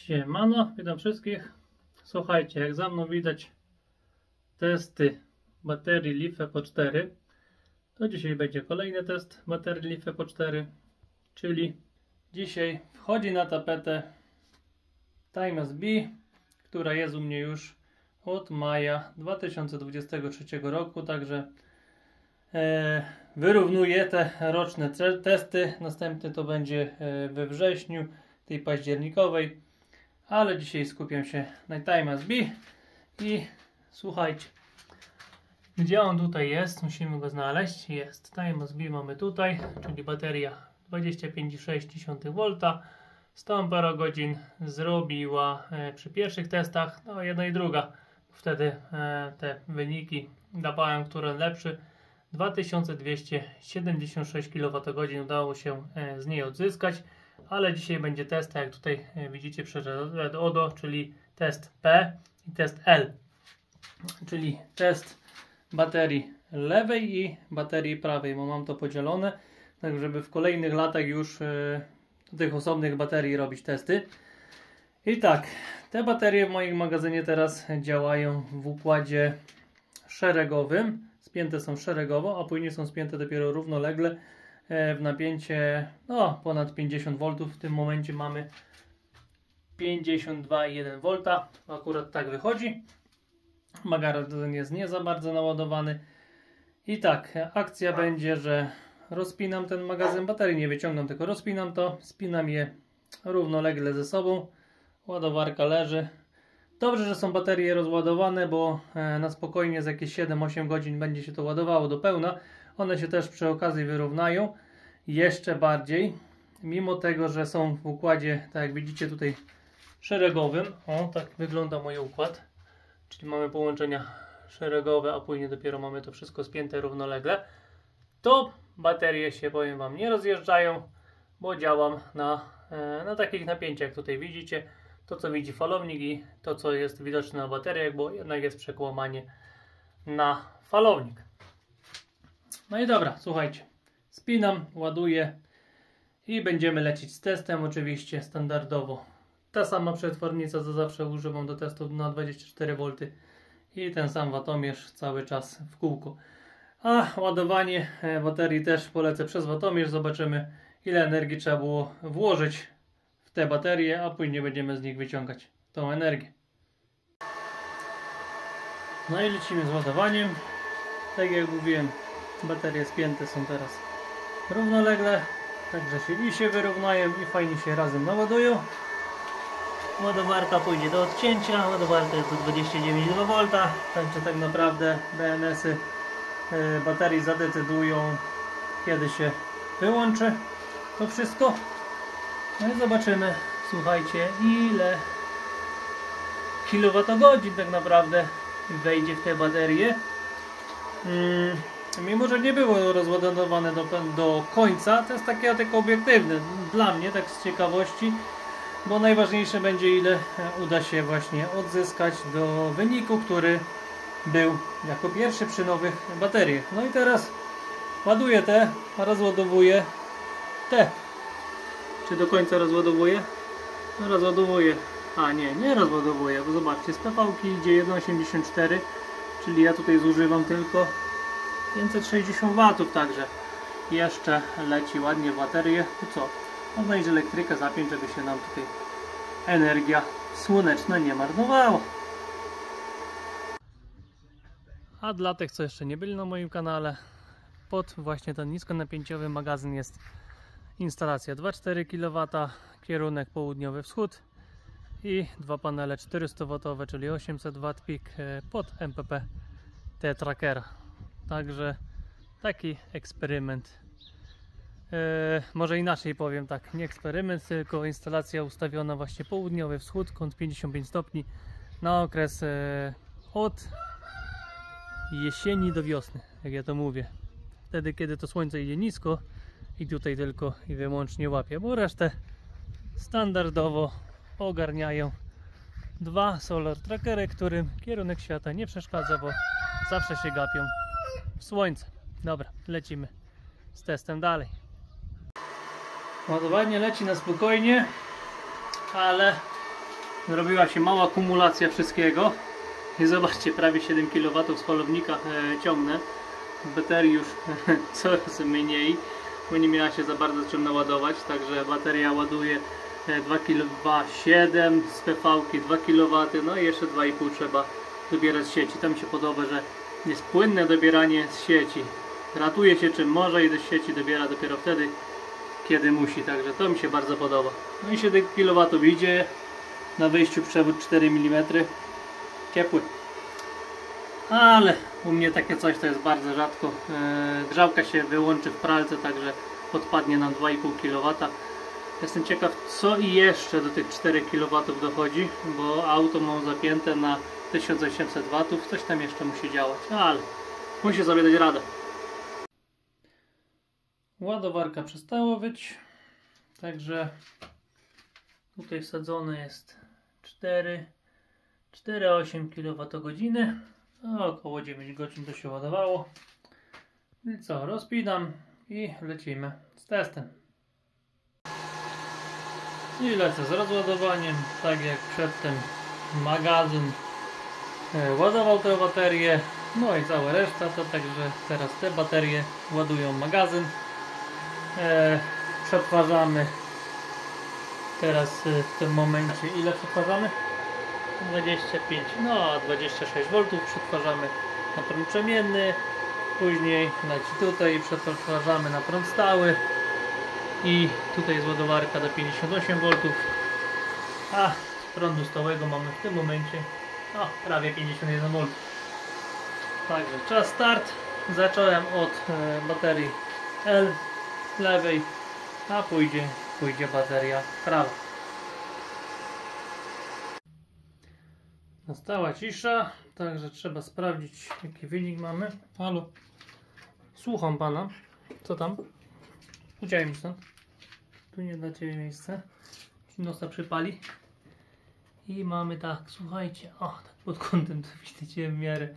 Siemano, witam wszystkich. Słuchajcie, jak za mną widać testy baterii LiFePO4, to dzisiaj będzie kolejny test baterii LiFePO4, czyli dzisiaj wchodzi na tapetę TimeSB, która jest u mnie już od maja 2023 roku, także wyrównuję te roczne testy. Następny to będzie we wrześniu, tej październikowej, ale dzisiaj skupiam się na TimeSB i słuchajcie, gdzie on tutaj jest, musimy go znaleźć. Jest TimeSB, mamy tutaj, czyli bateria 25,6 V, 100 Ah zrobiła przy pierwszych testach, no jedna i druga, wtedy te wyniki dawałem, które lepszy. 2276 kWh udało się z niej odzyskać, ale dzisiaj będzie test, jak tutaj widzicie przed ODO, czyli test P i test L, czyli test baterii lewej i baterii prawej, bo mam to podzielone, tak żeby w kolejnych latach już do tych osobnych baterii robić testy. I tak, te baterie w moim magazynie teraz działają w układzie szeregowym. Spięte są szeregowo, a później są spięte dopiero równolegle w napięcie ponad 50 V. W tym momencie mamy 52,1 V. Akurat tak wychodzi. Magazyn jest nie za bardzo naładowany. I tak, akcja będzie, że rozpinam ten magazyn baterii, nie wyciągam, tylko rozpinam to, spinam je równolegle ze sobą. Ładowarka leży. Dobrze, że są baterie rozładowane, bo na spokojnie za jakieś 7-8 godzin będzie się to ładowało do pełna. One się też przy okazji wyrównają jeszcze bardziej, mimo tego, że są w układzie, tak jak widzicie tutaj, szeregowym. O, tak wygląda mój układ, czyli mamy połączenia szeregowe, a później dopiero mamy to wszystko spięte równolegle. To baterie się, powiem Wam, nie rozjeżdżają, bo działam na takich napięciach, jak tutaj widzicie. To, co widzi falownik i to, co jest widoczne na bateriach, bo jednak jest przekłamanie na falownik. No i dobra, słuchajcie. Spinam, ładuję i będziemy lecieć z testem, oczywiście standardowo. Ta sama przetwornica, co zawsze używam do testów na 24 V i ten sam watomierz cały czas w kółko. A ładowanie baterii też polecę przez watomierz. Zobaczymy, ile energii trzeba było włożyć w te baterie, a później będziemy z nich wyciągać tą energię. No i lecimy z ładowaniem. Tak jak mówiłem, baterie spięte są teraz równolegle, także się wyrównają i fajnie się razem naładują. Ładowarka pójdzie do odcięcia, ładowarka jest do 29,2 V, także tak naprawdę BMS-y baterii zadecydują, kiedy się wyłączy to wszystko. No i zobaczymy, słuchajcie, ile kilowatogodzin tak naprawdę wejdzie w te baterie. Mimo że nie było rozładowane do końca, to jest takie tylko obiektywne dla mnie, tak z ciekawości, bo najważniejsze będzie, ile uda się właśnie odzyskać do wyniku, który był jako pierwszy przy nowych bateriach. No i teraz ładuję te, rozładowuję te. Czy do końca rozładowuję? No rozładowuję. A nie rozładowuję, bo zobaczcie, z PV-ki idzie 1,84, czyli ja tutaj zużywam tylko 560 W, także jeszcze leci ładnie w baterię. To co? Można iść elektrykę zapiąć, żeby się nam tutaj energia słoneczna nie marnowała. A dla tych, co jeszcze nie byli na moim kanale, pod właśnie ten niskonapięciowy magazyn jest instalacja 2,4 kW, kierunek południowy wschód i dwa panele 400W, czyli 800 W pik pod MPP T-Trackera. Także taki eksperyment. Może inaczej powiem, tak, nie eksperyment, tylko instalacja ustawiona właśnie południowy wschód, kąt 55 stopni na okres od jesieni do wiosny, jak ja to mówię. Wtedy, kiedy to słońce idzie nisko i tutaj tylko i wyłącznie łapie, bo resztę standardowo ogarniają dwa solar trackery, którym kierunek świata nie przeszkadza, bo zawsze się gapią w słońce. Dobra, lecimy z testem dalej. Ładowanie leci na spokojnie, ale zrobiła się mała kumulacja wszystkiego i zobaczcie, prawie 7 kW z falownika ciągnę. Baterii już coraz mniej, bo nie miała się za bardzo czym naładować, także bateria ładuje 2,7 kW, z PV-ki 2 kW, no i jeszcze 2,5 trzeba dobierać z sieci. To mi się podoba, że jest płynne dobieranie z sieci. Ratuje się czym może i do sieci dobiera dopiero wtedy, kiedy musi, także to mi się bardzo podoba. No i 7 kW idzie, na wyjściu przewód 4 mm, ciepły. Ale u mnie takie coś to jest bardzo rzadko. Grzałka się wyłączy w pralce, także odpadnie nam 2,5 kW. Jestem ciekaw, co i jeszcze do tych 4 kW dochodzi, bo auto mam zapięte na 1800 W, coś tam jeszcze musi działać, ale musi sobie dać radę. Ładowarka przestała być, także tutaj wsadzone jest 4,8 kWh, około 9 godzin to się ładowało. I co, rozpinam i lecimy z testem. I lecę z rozładowaniem, tak jak przedtem magazyn ładował tę baterię, no i cała reszta, to także teraz te baterie ładują magazyn. Przetwarzamy teraz w tym momencie, ile przetwarzamy? 25, no 26 V przetwarzamy na prąd przemienny, później leci tutaj i przetwarzamy na prąd stały i tutaj jest ładowarka do 58 V, a z prądu stałego mamy w tym momencie prawie 51 V. Także czas start. Zacząłem od baterii L lewej, a pójdzie bateria prawa. Nastała cisza, także trzeba sprawdzić, jaki wynik mamy. Halo, słucham pana. Co tam? Uciekaj mi stąd. Tu nie dla ciebie miejsce. Nosa przypali. I mamy tak, słuchajcie, tak pod kątem to widzicie w miarę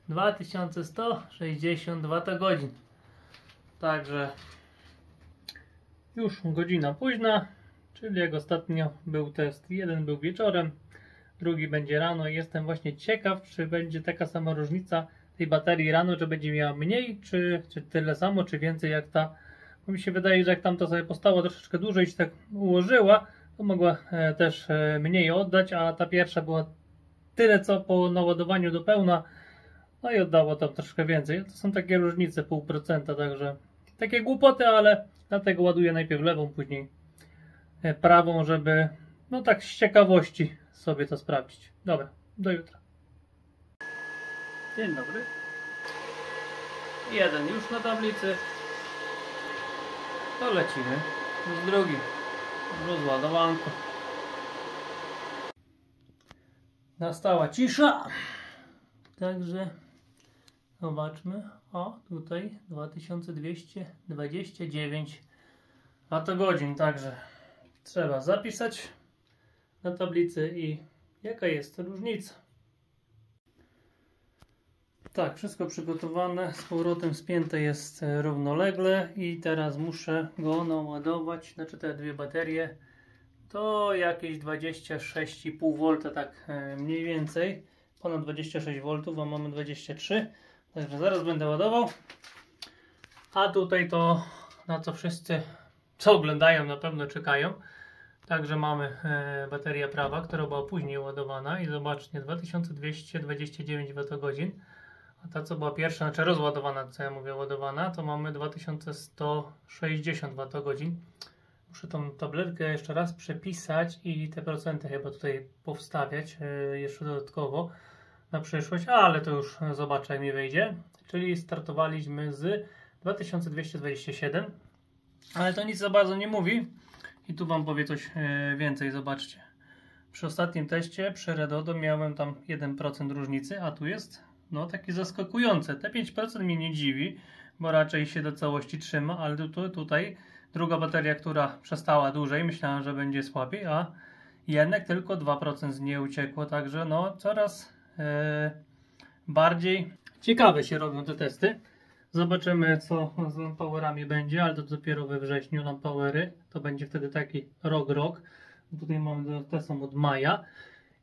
2160 Wh. Także już godzina późna, czyli jak ostatnio był test, jeden był wieczorem, drugi będzie rano i jestem właśnie ciekaw, czy będzie taka sama różnica tej baterii rano, czy będzie miała mniej, czy tyle samo, czy więcej jak ta. Bo mi się wydaje, że jak tamta sobie postała troszeczkę dłużej i się tak ułożyła, to mogła też mniej oddać, a ta pierwsza była tyle co po naładowaniu do pełna, no i oddało tam troszkę więcej. To są takie różnice, 0,5%, także takie głupoty, ale dlatego ładuję najpierw lewą, później prawą, żeby no tak z ciekawości sobie to sprawdzić. Dobra, do jutra. Dzień dobry. Jeden już na tablicy. To lecimy z drugim. Rozładowanko. Nastała cisza. Także zobaczmy. Tutaj 2229 Wh. Także trzeba zapisać na tablicy i jaka jest różnica. Tak, wszystko przygotowane, z powrotem spięte jest równolegle i teraz muszę go naładować, znaczy te dwie baterie, to jakieś 26,5 V, tak mniej więcej, ponad 26 V, a mamy 23, także zaraz będę ładował. A tutaj to, na co wszyscy, co oglądają, na pewno czekają. Także mamy bateria prawa, która była później ładowana i zobaczcie, 2229 Wh. A ta, co była pierwsza, znaczy rozładowana, co ja mówię, ładowana, to mamy 2160 Wh. Muszę tą tabletkę jeszcze raz przepisać i te procenty chyba tutaj powstawiać jeszcze dodatkowo na przyszłość, ale to już zobaczę, jak mi wyjdzie. Czyli startowaliśmy z 2227, ale to nic za bardzo nie mówi. I tu wam powie coś więcej, zobaczcie. Przy ostatnim teście, przy Redodo miałem tam 1% różnicy, a tu jest no takie zaskakujące. Te 5% mnie nie dziwi, bo raczej się do całości trzyma, ale tutaj druga bateria, która przestała dłużej, myślałem, że będzie słabiej, a jednak tylko 2% z niej uciekło, także no coraz bardziej ciekawe się robią te testy. Zobaczymy, co z powerami będzie, ale to dopiero we wrześniu nam powery. To będzie wtedy taki rok. Tutaj mamy, te są od maja.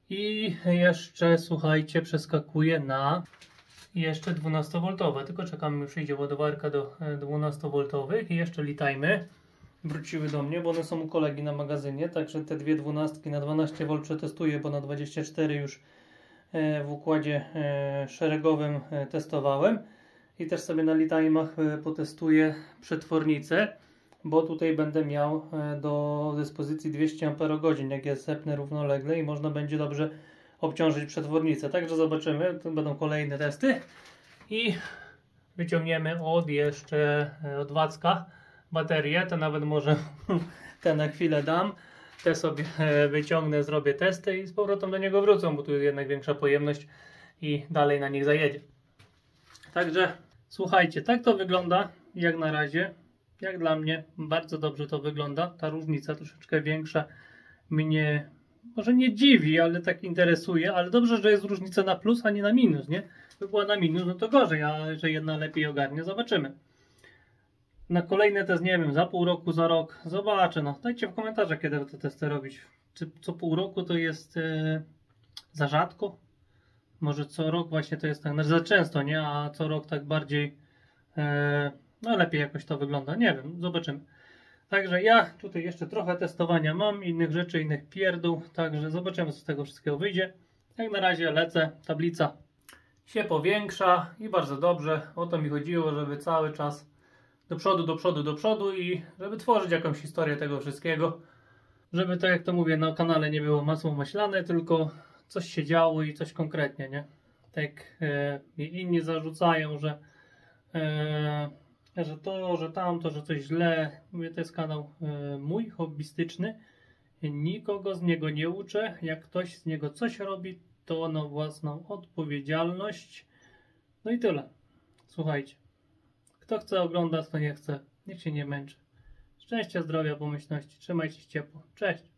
I jeszcze, słuchajcie, przeskakuję na jeszcze 12V, tylko czekamy, już przyjdzie ładowarka do 12V i jeszcze litajmy. Wróciły do mnie, bo one są u kolegi na magazynie, także te dwie 12 na 12V przetestuję, bo na 24 już w układzie szeregowym testowałem. I też sobie na litajmach potestuję przetwornicę, bo tutaj będę miał do dyspozycji 200 Ah, jak jest zepnę równolegle i można będzie dobrze obciążyć przetwornicę. Także zobaczymy, to będą kolejne testy i wyciągniemy od Wacka baterię, to nawet może te na chwilę dam, te sobie wyciągnę, zrobię testy i z powrotem do niego wrócą, bo tu jest jednak większa pojemność i dalej na nich zajedzie. Także słuchajcie, tak to wygląda jak na razie. Jak dla mnie bardzo dobrze to wygląda. Ta różnica troszeczkę większa mnie może nie dziwi, ale tak interesuje. Ale dobrze, że jest różnica na plus, a nie na minus, nie? By była na minus, no to gorzej, ale że jedna lepiej ogarnie, zobaczymy. Na kolejne test, nie wiem, za pół roku, za rok, zobaczę. No, dajcie w komentarzach, kiedy te testy robić. Czy co pół roku to jest za rzadko? Może co rok właśnie to jest tak, znaczy za często, nie? A co rok tak bardziej, no lepiej jakoś to wygląda. Nie wiem, zobaczymy. Także ja tutaj jeszcze trochę testowania mam, innych rzeczy, innych pierdół. Także zobaczymy, co z tego wszystkiego wyjdzie. Jak na razie lecę, tablica się powiększa i bardzo dobrze. O to mi chodziło, żeby cały czas do przodu, do przodu, do przodu i żeby tworzyć jakąś historię tego wszystkiego. Żeby to, jak to mówię, na kanale nie było masło maślane, tylko coś się działo i coś konkretnie, nie? Tak inni zarzucają, że to, że tamto, że coś źle. Mówię, to jest kanał mój, hobbystyczny. Nikogo z niego nie uczę. Jak ktoś z niego coś robi, to na własną odpowiedzialność. No i tyle. Słuchajcie. Kto chce oglądać, to nie chce. Niech się nie męczy. Szczęścia, zdrowia, pomyślności. Trzymajcie się ciepło. Cześć.